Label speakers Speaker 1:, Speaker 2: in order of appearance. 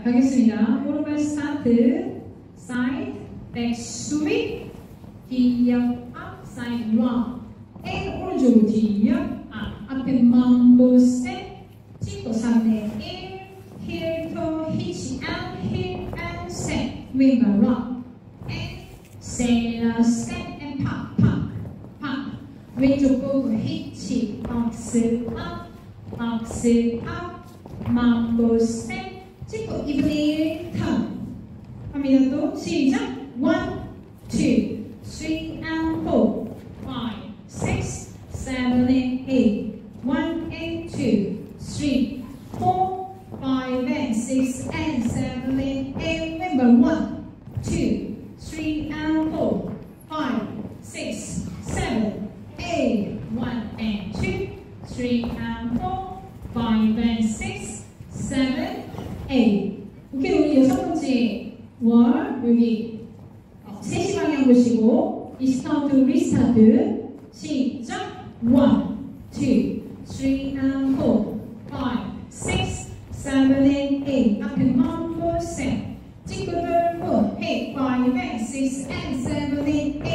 Speaker 1: 가겠습니다. 오른발 스타트, side, back sweep, 뒤옆 up, side rock, and 오른쪽으로 뒤옆 up, 앞에 mambo step, 찍고 3대 1, heel toe, hitch out, heel and step, 왼발 rock, and sailor step and pop, pop, pop, 왼쪽 보고 hitch, box up, box up, mambo step, 찍고 이브닝 턴 합니다. 또 시작 1, 2, 3 and 4 5, 6, 7 and 8 1 and 2, 3, 4, 5 and 6 and 7 and 8 remember 1, 2, 3 and 4 5, 6, 7, 8 1 and 2, 3 and 4 5 and 6, 7 A. 오케이, 우리 6번째 월 여기 3시 방향 보시고 이 스타트 리스타트 시작 1, 2, 3 and 4 5, 6, 7 and 8 앞에 mambo step 찍고 돌고 8, 5 and 6 and 7 and 8